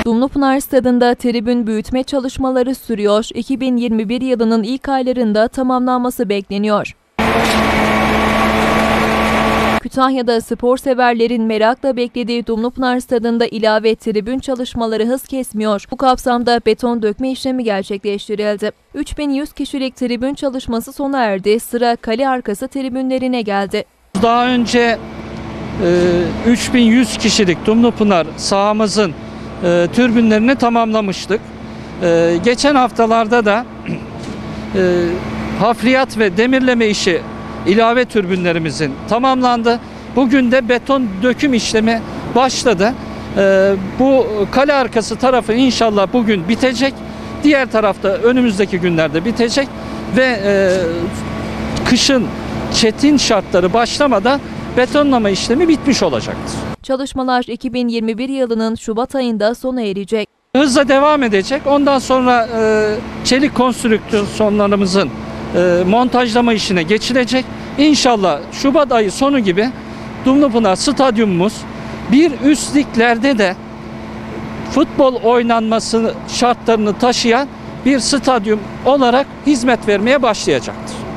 Dumlupınar Stadı'nda tribün büyütme çalışmaları sürüyor. 2021 yılının ilk aylarında tamamlanması bekleniyor. Kütahya'da spor severlerin merakla beklediği Dumlupınar Stadı'nda ilave tribün çalışmaları hız kesmiyor. Bu kapsamda beton dökme işlemi gerçekleştirildi. 3100 kişilik tribün çalışması sona erdi. Sıra kale arkası tribünlerine geldi. Daha önce 3100 kişilik Dumlupınar sahamızın türbünlerini tamamlamıştık. Geçen haftalarda da hafriyat ve demirleme işi ilave türbünlerimizin tamamlandı. Bugün de beton döküm işlemi başladı. Bu kale arkası tarafı inşallah bugün bitecek. Diğer tarafta önümüzdeki günlerde bitecek ve kışın çetin şartları başlamadan betonlama işlemi bitmiş olacaktır. Çalışmalar 2021 yılının Şubat ayında sona erecek. Hızla devam edecek. Ondan sonra çelik konstrüksiyonlarımızın montajlama işine geçilecek. İnşallah Şubat ayı sonu gibi Dumlupınar Stadyumumuz bir üst liglerde de futbol oynanması şartlarını taşıyan bir stadyum olarak hizmet vermeye başlayacaktır.